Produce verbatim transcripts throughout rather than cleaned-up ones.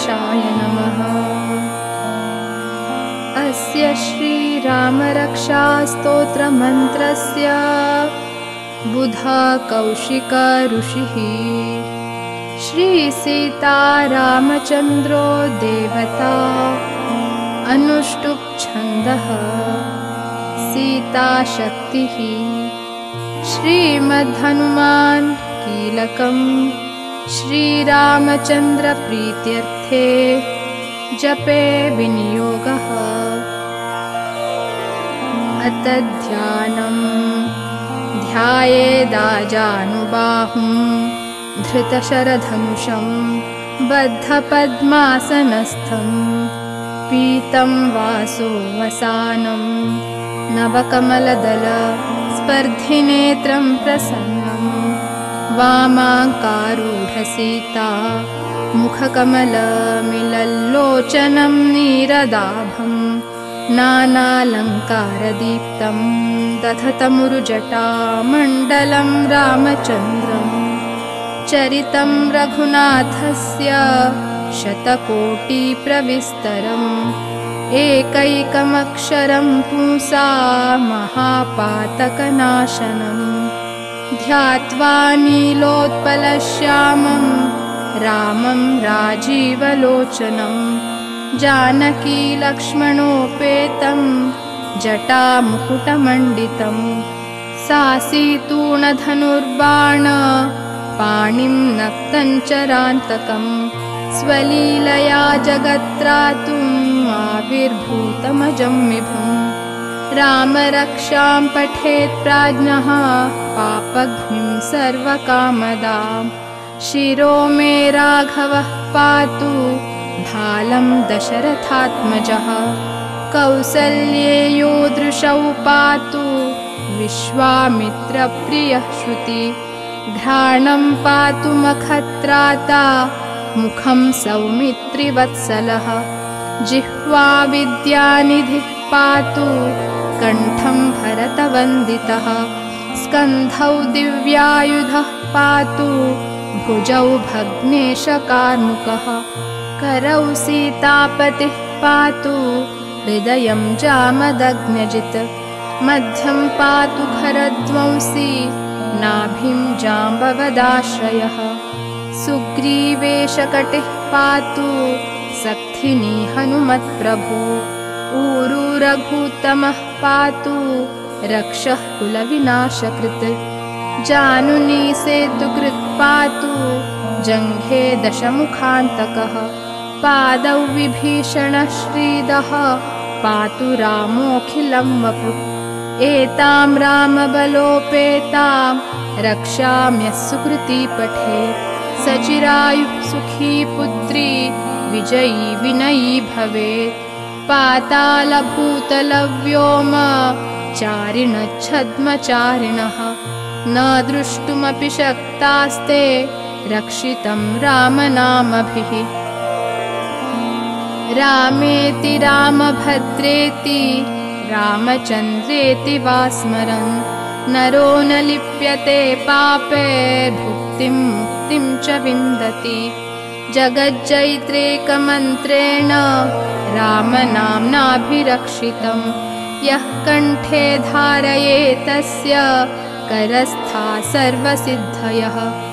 गणेशाय नमः। अस्य श्रीरामरक्षास्तोत्रमन्त्रस्य बुधा कौशिक ऋषिः श्रीसीतारामचन्द्रो देवता अनुष्टुप् छन्दः सीताशक्तिः श्रीमद्हनुमान् कीलकम् श्रीरामचन्द्रप्रीत्यर्थे जपे विनियोगः। अत ध्यानम् ध्यायेदाजानुबाहुं धृतशरधनुषं बद्धपद्मासनस्थं पीतं वासोवसानं नवकमलदल स्पर्धिनेत्रं प्रसन्नं वामाङ्कारूढसीता मुखकमलमिलल्लोचनं नीरदाभं नानालङ्कारदीप्तं दधतमुरुजटामण्डलं रामचन्द्रम् चरितं रघुनाथस्य शतकोटिप्रविस्तरम् एकैकमक्षरं पुंसा महापातकनाशनं ध्यात्वा नीलोत्पलश्यामं रामं राजीवलोचनं जानकीलक्ष्मणोपेतं जटामुकुटमण्डितं सासीतूणधनुर्बाण पाणिं नक्तञ्चरान्तकं स्वलीलया जगत्त्रातुम् आविर्भूतमजं विभुं रामरक्षां पठेत् प्राज्ञः पापघ्निं सर्वकामदां शिरो मे राघवः पातु भालं दशरथात्मजः कौसल्ये योदृशौ पातु विश्वामित्रप्रियः श्रुति घ्राणं पातु मखत्राता मुखं सौमित्रिवत्सलः जिह्वा विद्यानिधिः पातु कण्ठं भरतवन्दितः स्कन्धौ दिव्यायुधः पातु भुजौ भग्नेशकार्मुकः करौ सीतापतिः पातु हृदयं जामदग्न्यजित् मध्यं पातु खरध्वंसी नाभिं जाम्बवदाश्रयः सुग्रीवेशकटिः पातु सक्थिनी हनुमत्प्रभु ऊरू रघुत्तमः पातु रक्षः कुलविनाशकृत् जानुनी सेतुकृत् पातु जङ्घे दशमुखान्तकः पादौ विभीषणः श्रीदः पातु रामोऽखिलं वपुः एतां रामबलोपेतां रक्षाम्यः सुकृती पठेत् सचिरायुः सुखी पुत्री विजयी विनयी भवेत् पातालभूतलव्योम चारिणच्छद्मचारिणः न द्रष्टुमपि शक्तास्ते रक्षितं रामनामभिः रामेति रामभद्रेति रामचन्द्रेति वा स्मरन् नरो न लिप्यते पापे भुक्तिं मुक्तिं च विन्दति जगज्जैत्रेकमन्त्रेण रामनाम्नाभिरक्षितं यः कण्ठे धारयेतस्य करस्था सर्वसिद्धयः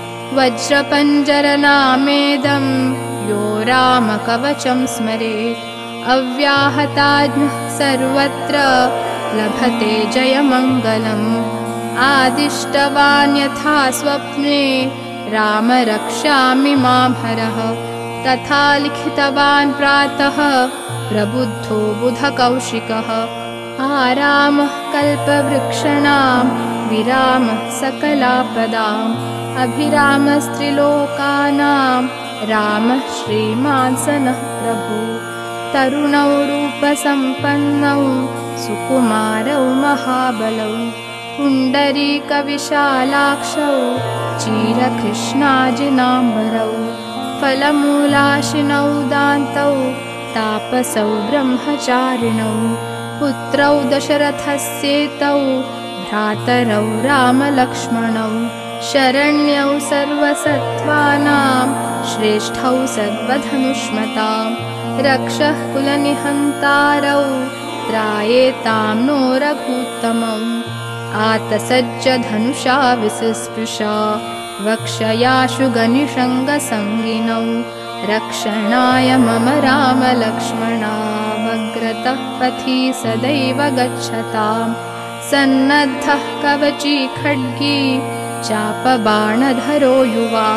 वज्रपञ्जरनामेदं यो रामकवचं स्मरेत् अव्याहताज्ञः सर्वत्र लभते जयमङ्गलम् आदिष्टवान् यथा स्वप्ने राम रक्षामि मामहरः तथा लिखितवान् प्रातः प्रबुद्धो बुधकौशिकः आरामः कल्पवृक्षणां विरामः सकलापदाम् अभिरामस्त्रिलोकानां रामः श्रीमान् सनः प्रभु तरुणौ रूपसम्पन्नौ सुकुमारौ महाबलौ पुण्डरीकविशालाक्षौ चीरकृष्णाजिनाम्बरौ फलमूलाशिनौ दान्तौ तापसौ ब्रह्मचारिणौ पुत्रौ दशरथस्येतौ भ्रातरौ रामलक्ष्मणौ शरण्यौ सर्वसत्त्वानां श्रेष्ठौ सर्वधनुष्मतां रक्षः कुलनिहन्तारौ त्रायेतां नो रघूत्तमौ आतसज्ज धनुषा विसस्पृशा वक्षयाशु गनिषङ्गसङ्गिनौ रक्षणाय मम राम लक्ष्मणावग्रतः पथि सदैव गच्छताम् सन्नद्धः कवची खड्गी चापबाणधरो युवा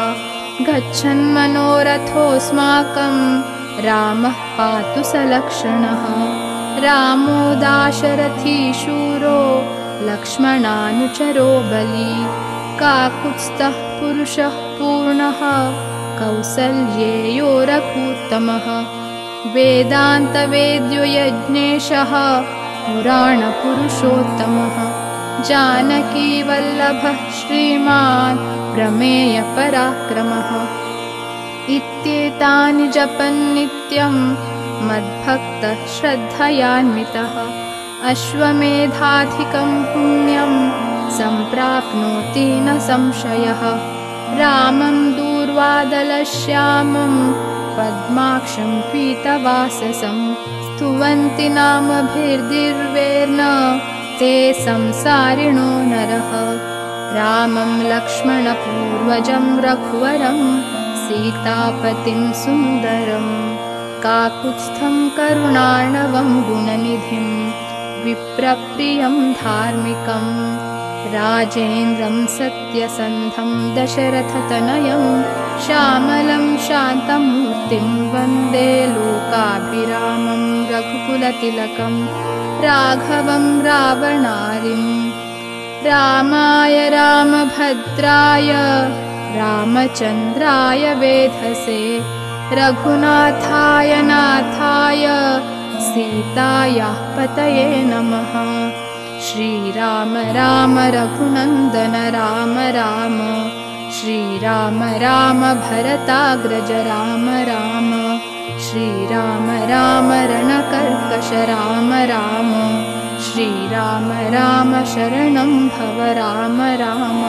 गच्छन्मनोरथोऽस्माकं रामः पातु सलक्षणः रामो दाशरथी शूरो लक्ष्मणानुचरो बली काकुत्स्थः पुरुषः पूर्णः कौसल्येयो रघूत्तमः वेदान्तवेद्यो यज्ञेशः पुराणपुरुषोत्तमः जानकीवल्लभः श्रीमान् प्रमेयपराक्रमः इत्येतानि जपन् नित्यं मद्भक्तः श्रद्धयान्वितः अश्वमेधाधिकं पुण्यं सम्प्राप्नोति न संशयः रामं दूर्वादलश्यामं पद्माक्षं पीतवाससं स्तुवन्ति नामभिर्दिर्वेर्न ते संसारिणो नरः रामं लक्ष्मणपूर्वजं रघुवरं सीतापतिं सुन्दरं काकुत्स्थं करुणार्णवं गुणनिधिं विप्रप्रियं धार्मिकं राजेन्द्रं सत्यसन्धं दशरथतनयं श्यामलं शान्तमूर्तिं वन्दे लोकाभिरामं रघुकुलतिलकं राघवं रावणारिं रामाय रामभद्राय रामचन्द्राय वेधसे रघुनाथाय नाथाय सीतायाः पतये नमः श्रीराम राम रघुनन्दन राम राम श्रीराम राम भरताग्रज राम राम श्रीराम राम रणकर्कश राम राम श्रीराम राम शरणं भव राम राम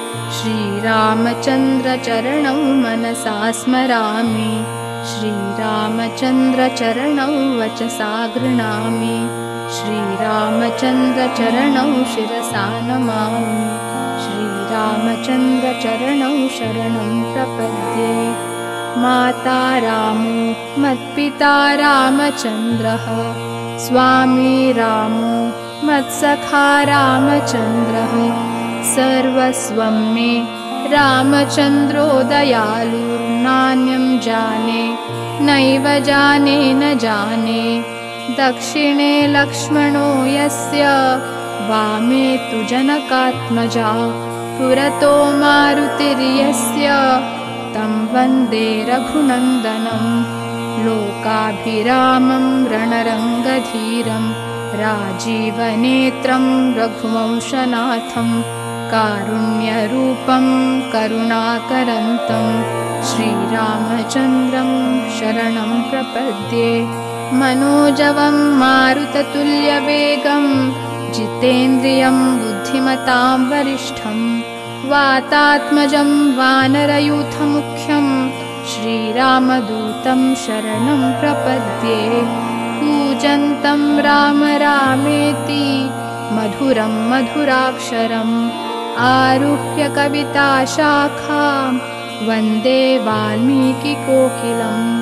श्रीरामचन्द्रचरणौ मनसा स्मरामि श्रीरामचन्द्रचरणौ वचसा गृह्णामि श्रीरामचन्द्रचरणौ शिरसा नमामि श्रीरामचन्द्रचरणौ शरणं प्रपद्ये माता रामो मत्पिता रामचन्द्रः स्वामी रामो मत्सखा रामचन्द्रः सर्वस्वं मे रामचन्द्रो दयालुर्नान्यं जाने नैव जाने न जाने दक्षिणे लक्ष्मणो यस्य वामे तु जनकात्मजा पुरतो मारुतिर्यस्य तं वन्दे रघुनन्दनं लोकाभिरामं रणरङ्गधीरं राजीवनेत्रं रघुवंशनाथं कारुण्यरूपं करुणाकरन्तं श्रीरामचन्द्रं शरणं प्रपद्ये मनोजवं मारुततुल्यवेगं जितेन्द्रियं बुद्धिमतां वरिष्ठं वातात्मजं वानरयूथमुख्यं श्रीरामदूतं शरणं प्रपद्ये कूजन्तं राम रामेति मधुरं मधुराक्षरम् आरुह्य कविताशाखां वन्दे वाल्मीकिकोकिलम्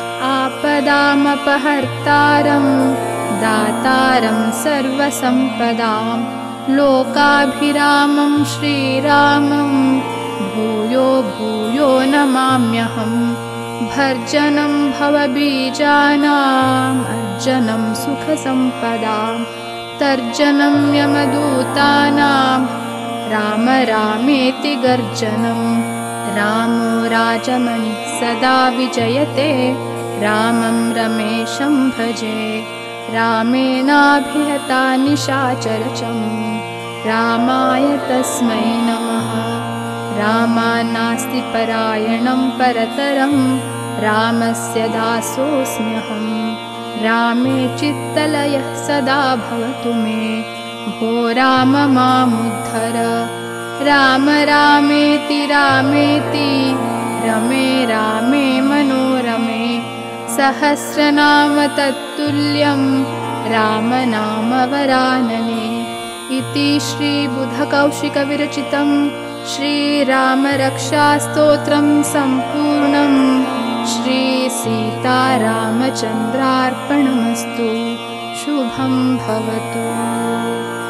आपदामपहर्तारं दातारं सर्वसम्पदां लोकाभिरामं श्रीरामं भूयो भूयो नमाम्यहं भर्जनं भवबीजानाम् अर्जनं सुखसम्पदां तर्जनं यमदूतानां राम रामेति गर्जनं रामो राजमणिः सदा विजयते रामं रमेशं भजे रामेणाभिहता निशाचरचं रामाय तस्मै नमः रामान्नास्ति परायणं परतरं रामस्य दासोऽस्म्यहं रामे चित्तलयः सदा भवतु मे भो राम मामुद्धर राम रामेति रामेति रमे रामे मनोरमे सहस्रनाम तत्तुल्यं रामनामवरानने। इति श्रीबुधकौशिकविरचितं श्रीरामरक्षास्तोत्रं सम्पूर्णम्। श्रीसीतारामचन्द्रार्पणमस्तु। शुभं भवतु।